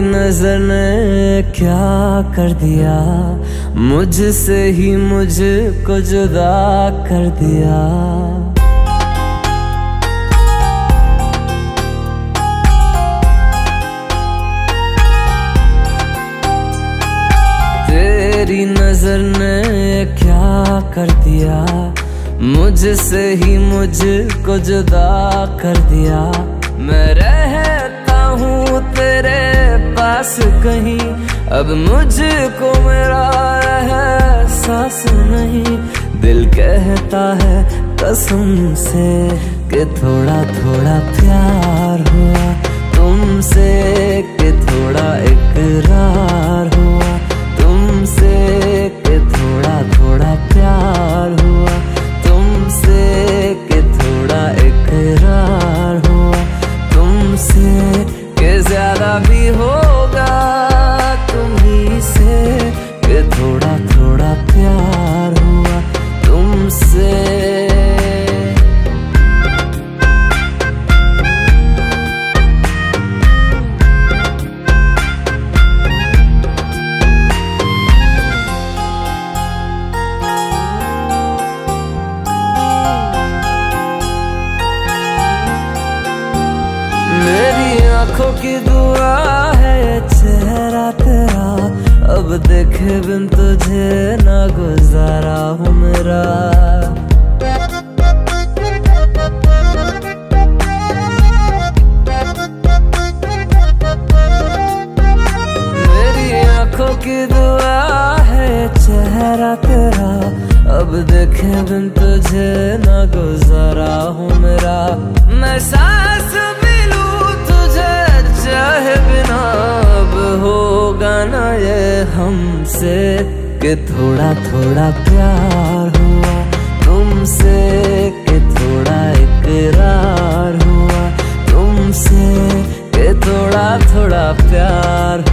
नजर ने क्या कर दिया, मुझसे ही मुझको जुदा कर दिया। तेरी नजर ने क्या कर दिया, मुझसे ही मुझको जुदा कर दिया। मैं रहता हूँ तेरे पास कहीं, अब मुझको मेरा एहसास नहीं। दिल कहता है कसम से कि थोड़ा थोड़ा प्यार हुआ तुमसे, कि थोड़ा इकरार हुआ तुमसे, कि थोड़ा थोड़ा प्यार हुआ तुमसे, कि थोड़ा इकरार हुआ तुमसे, कि ज्यादा भी होगा तुम्ही से, कि थोड़ा थोड़ा प्यार हुआ तुमसे। मेरी आंखों की दुआ है चेहरा तेरा, अब देखे बिन तुझे ना गुजारा हूँ मेरा। मेरी आंखों की दुआ है चेहरा तेरा, अब देखे बिन तुझे ना गुजारा हूँ मेरा। मैं सांस चाहे बिना अब होगा ना ये हमसे, कि थोड़ा थोड़ा प्यार हुआ तुमसे, कि थोड़ा इकरार हुआ तुमसे, कि थोड़ा थोड़ा प्यार